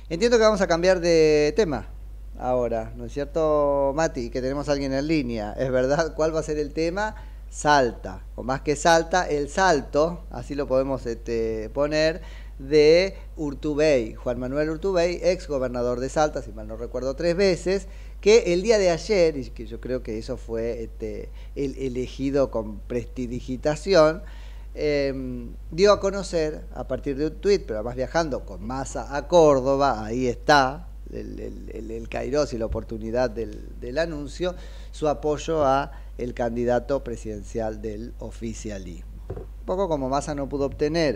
Entiendo que vamos a cambiar de tema ahora, ¿no es cierto, Mati? Que tenemos a alguien en línea. ¿Es verdad cuál va a ser el tema? Salta, o más que Salta, el salto, así lo podemos poner, de Urtubey, Juan Manuel Urtubey, ex gobernador de Salta, si mal no recuerdo 3 veces, que el día de ayer, y que yo creo que eso fue el elegido con prestidigitación, dio a conocer a partir de un tuit, pero además viajando con Massa a Córdoba, ahí está el Kairos y la oportunidad del anuncio, su apoyo a el candidato presidencial del oficialismo. Un poco como Massa no pudo obtener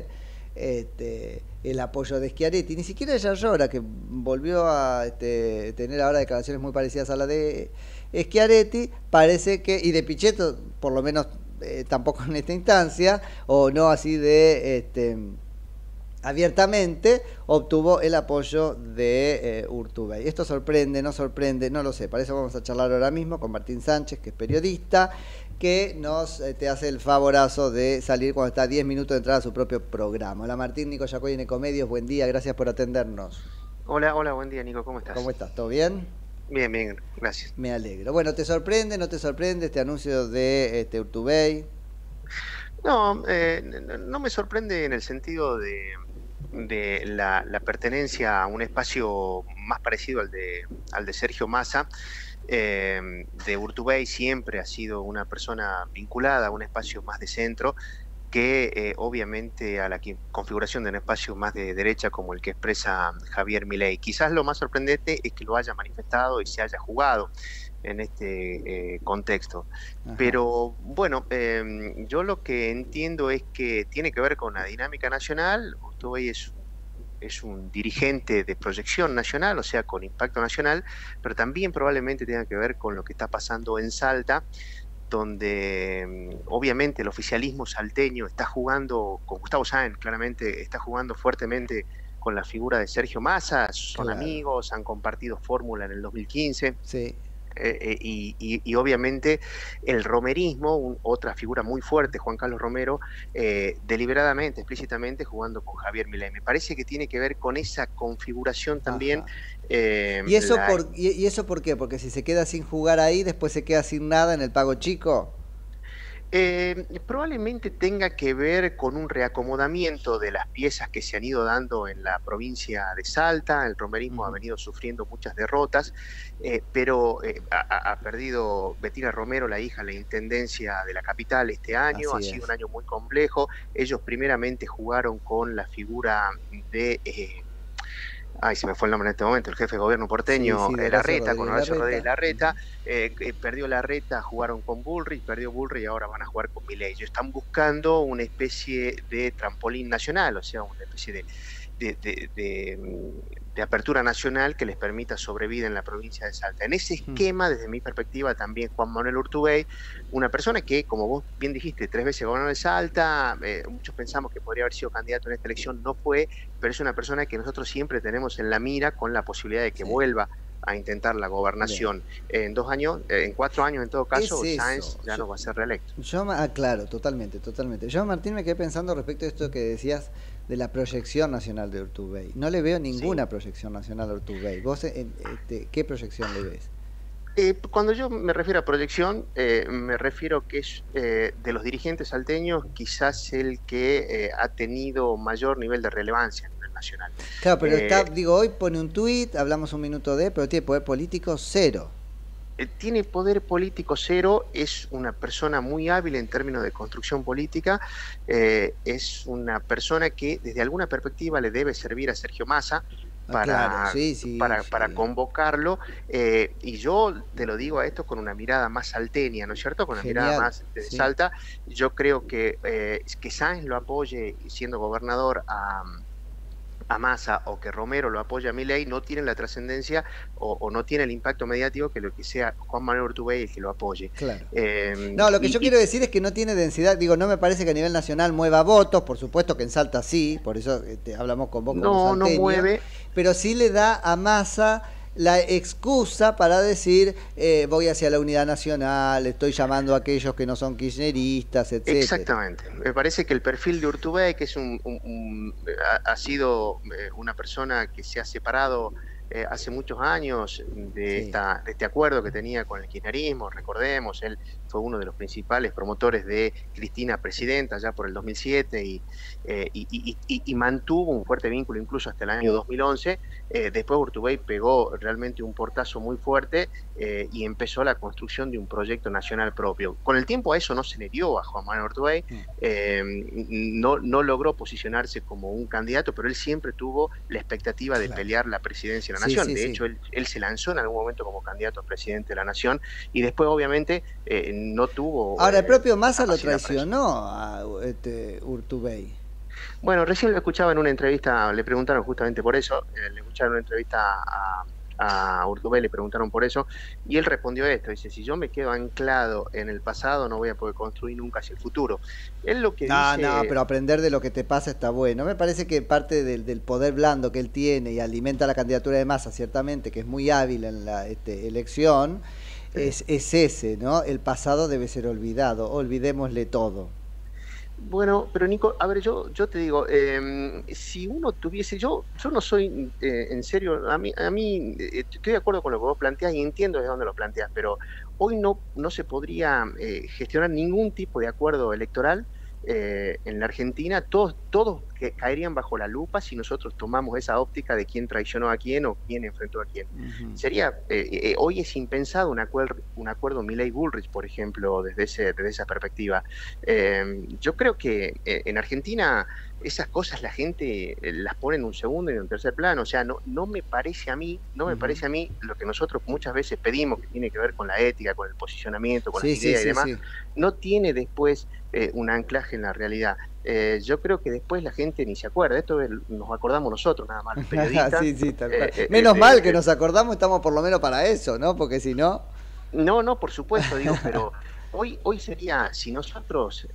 el apoyo de Schiaretti, ni siquiera ella llora, que volvió a tener ahora declaraciones muy parecidas a la de Schiaretti, parece que, y de Pichetto, por lo menos tampoco en esta instancia, o no así de abiertamente, obtuvo el apoyo de Urtubey. Esto sorprende, no sorprende, no lo sé. Para eso vamos a charlar ahora mismo con Martín Sánchez, que es periodista, que nos hace el favorazo de salir cuando está a 10 minutos de entrar a su propio programa. Hola Martín, Nico Yacoy en Ecomedios, buen día, gracias por atendernos. Hola, hola, buen día, Nico, ¿cómo estás? ¿Cómo estás? ¿Todo bien? Bien, bien, gracias. Me alegro. Bueno, ¿te sorprende, no te sorprende este anuncio de Urtubey? No, no me sorprende en el sentido de la pertenencia a un espacio más parecido al de Sergio Massa. De Urtubey siempre ha sido una persona vinculada a un espacio más de centro que obviamente a la configuración de un espacio más de derecha como el que expresa Javier Milei. Quizás lo más sorprendente es que lo haya manifestado y se haya jugado en este contexto. Ajá. Pero bueno, yo lo que entiendo es que tiene que ver con la dinámica nacional. Urtubey es un dirigente de proyección nacional, o sea, con impacto nacional, pero también probablemente tenga que ver con lo que está pasando en Salta, donde obviamente el oficialismo salteño está jugando, con Gustavo Sáenz claramente, está jugando fuertemente con la figura de Sergio Massa, son amigos, han compartido fórmula en el 2015. Sí. Y obviamente el romerismo, otra figura muy fuerte, Juan Carlos Romero, deliberadamente, explícitamente jugando con Javier Milei. Me parece que tiene que ver con esa configuración también. ¿Y eso por qué? Porque si se queda sin jugar ahí, después se queda sin nada en el pago chico. Probablemente tenga que ver con un reacomodamiento de las piezas que se han ido dando en la provincia de Salta. El romerismo ha venido sufriendo muchas derrotas, pero ha perdido Betina Romero, la hija, la intendencia de la capital este año. Ha sido un año muy complejo. Ellos primeramente jugaron con la figura de... se me fue el nombre en este momento, el jefe de gobierno porteño, Larreta, con Horacio Rodríguez Larreta, perdió Larreta, jugaron con Bullrich, perdió Bullrich y ahora van a jugar con Milei. Ellos están buscando una especie de trampolín nacional, o sea, una especie de apertura nacional que les permita sobrevivir en la provincia de Salta. En ese esquema, desde mi perspectiva, también Juan Manuel Urtubey, una persona que, como vos bien dijiste, 3 veces gobernador de Salta, muchos pensamos que podría haber sido candidato en esta elección, no fue, pero es una persona que nosotros siempre tenemos en la mira con la posibilidad de que vuelva a intentar la gobernación. En 2 años, en 4 años en todo caso, Sáenz ya no va a ser reelecto. Claro, totalmente. Yo, Martín, me quedé pensando respecto a esto que decías de la proyección nacional de Urtubey. No le veo ninguna proyección nacional a Urtubey. ¿Vos qué proyección le ves? Cuando yo me refiero a proyección, me refiero que es de los dirigentes salteños quizás el que ha tenido mayor nivel de relevancia a nivel nacional. Claro, pero hoy pone un tuit, hablamos un minuto pero tiene poder político cero. Tiene poder político cero, es una persona muy hábil en términos de construcción política, es una persona que desde alguna perspectiva le debe servir a Sergio Massa para convocarlo, y yo te lo digo a esto con una mirada más salteña, ¿no es cierto? Con una mirada más de Salta. Yo creo que Sáenz lo apoye siendo gobernador a Massa o que Romero lo apoya a Milei no tienen la trascendencia o no tiene el impacto mediático que lo que sea Juan Manuel Urtubey el que lo apoye. Claro. No, lo que yo quiero decir es que no tiene densidad, digo, no me parece que a nivel nacional mueva votos, por supuesto que en Salta sí, por eso hablamos con vos como salteño, no mueve, pero sí le da a Massa la excusa para decir voy hacia la unidad nacional, estoy llamando a aquellos que no son kirchneristas, etcétera. Exactamente. Me parece que el perfil de Urtubey, que es ha sido una persona que se ha separado hace muchos años de, Sí. de este acuerdo que tenía con el kirchnerismo, recordemos, él fue uno de los principales promotores de Cristina presidenta ya por el 2007 y mantuvo un fuerte vínculo incluso hasta el año 2011. Después Urtubey pegó realmente un portazo muy fuerte y empezó la construcción de un proyecto nacional propio. Con el tiempo a eso no se le dio a Juan Manuel Urtubey, no logró posicionarse como un candidato, pero él siempre tuvo la expectativa de pelear la presidencia de la Nación. De hecho, él se lanzó en algún momento como candidato a presidente de la Nación y después obviamente no tuvo... Ahora, el propio Massa lo traicionó a Urtubey. Bueno, recién lo escuchaba en una entrevista, le preguntaron justamente por eso, le escucharon una entrevista a Urtubey, le preguntaron por eso, y él respondió esto, dice, si yo me quedo anclado en el pasado no voy a poder construir nunca hacia el futuro. Él lo que dice... No, pero aprender de lo que te pasa está bueno. Me parece que parte del poder blando que él tiene y alimenta la candidatura de Massa, ciertamente, que es muy hábil en la elección, es ese, ¿no? El pasado debe ser olvidado, olvidémosle todo. Bueno, pero Nico, a ver, yo te digo, si uno tuviese, yo no soy, en serio, a mí estoy de acuerdo con lo que vos planteás y entiendo desde dónde lo planteás, pero hoy no se podría gestionar ningún tipo de acuerdo electoral en la Argentina. Todos caerían bajo la lupa si nosotros tomamos esa óptica de quién traicionó a quién o quién enfrentó a quién. Sería, hoy es impensado un acuerdo Milei-Bullrich, por ejemplo, desde esa perspectiva. Yo creo que en Argentina esas cosas la gente las pone en un segundo y en un tercer plano. O sea, no me parece a mí, parece a mí lo que nosotros muchas veces pedimos, que tiene que ver con la ética, con el posicionamiento, con las ideas y demás, no tiene después un anclaje en la realidad. Yo creo que después la gente ni se acuerda. Esto nos acordamos nosotros nada más, los periodistas. Tal cual. Menos mal que nos acordamos, estamos por lo menos para eso, ¿no? Porque si no... No, por supuesto, digo, pero hoy sería, si nosotros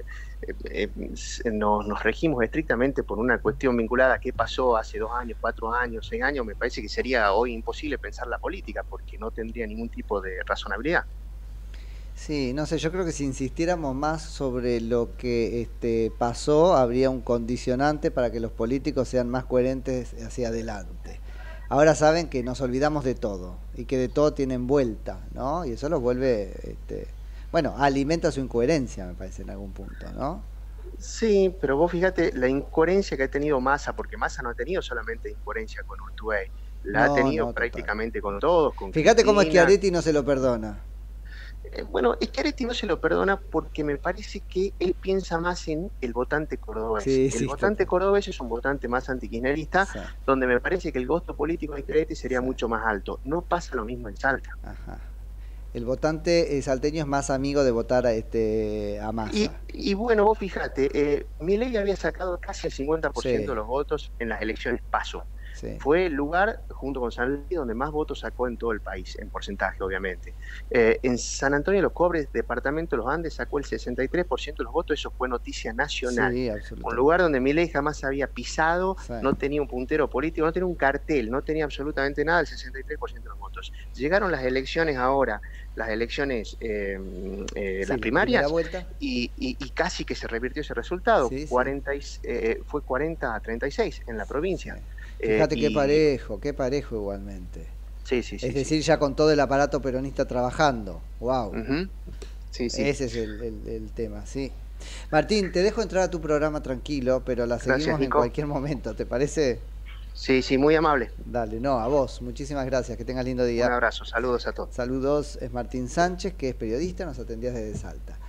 nos regimos estrictamente por una cuestión vinculada a qué pasó hace 2 años, 4 años, 6 años, me parece que sería hoy imposible pensar la política, porque no tendría ningún tipo de razonabilidad. Sí, no sé, yo creo que si insistiéramos más sobre lo que pasó, habría un condicionante para que los políticos sean más coherentes hacia adelante. Ahora saben que nos olvidamos de todo y que de todo tienen vuelta, ¿no? Y eso los vuelve, bueno, alimenta su incoherencia, me parece, en algún punto, ¿no? Sí, pero vos fíjate la incoherencia que ha tenido Massa, porque Massa no ha tenido solamente incoherencia con Urtubey, la ha tenido prácticamente con todos. Fíjate cómo Schiaretti no se lo perdona. Bueno, Schiaretti no se lo perdona porque me parece que él piensa más en el votante cordobés. El votante cordobés es un votante más antikirchnerista, donde me parece que el costo político de Schiaretti sería mucho más alto. No pasa lo mismo en Salta. Ajá. El votante salteño es más amigo de votar a Massa. Y bueno, vos fijate, Milei había sacado casi el 50% de los votos en las elecciones PASO. Fue el lugar, junto con San Luis, donde más votos sacó en todo el país, en porcentaje, obviamente. En San Antonio de los Cobres, departamento de los Andes, sacó el 63% de los votos, eso fue noticia nacional. Un lugar donde Milei jamás había pisado, no tenía un puntero político, no tenía un cartel, no tenía absolutamente nada, el 63% de los votos. Llegaron las elecciones ahora, las elecciones, las primarias, y casi que se revirtió ese resultado. Fue 40-36 en la provincia. Fíjate qué parejo igualmente. Es decir, ya con todo el aparato peronista trabajando. ¡Wow! Ese es el tema, sí. Martín, te dejo entrar a tu programa tranquilo, pero la seguimos en cualquier momento, ¿te parece? Sí, muy amable. Dale, no, a vos. Muchísimas gracias, que tengas lindo día. Un abrazo, saludos a todos. Saludos, es Martín Sánchez, que es periodista, nos atendía desde Salta.